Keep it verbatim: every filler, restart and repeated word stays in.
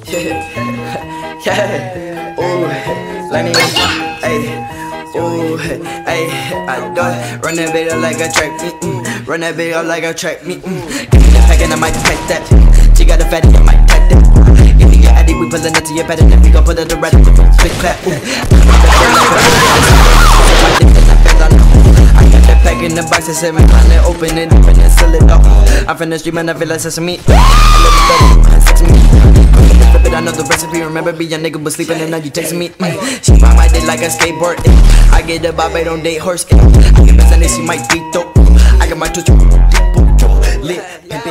Yeah, yeah, ooh, Lenny, ayy, ooh, ayy, I do it. Run that bitch up like a track, me, mm. Run that bitch up like a track, me, mm. Give me the pack and I might pack that. She got a fatty, I might pack that. Give me your addy, we pullin' up to your bed and then we gon' put it to red and click clap, ooh. I got that pack in the box and said, man, I open it up and then seal it off. I'm finna stream and I feel like sesame. I love you better, sex me. I know the recipe, remember being a nigga was sleeping and now you texting me. mm. She ride my dick like a skateboard. eh. I get a bob, don't date horse. eh. I get best and she might beat though. I got my touch lit, pimpin'.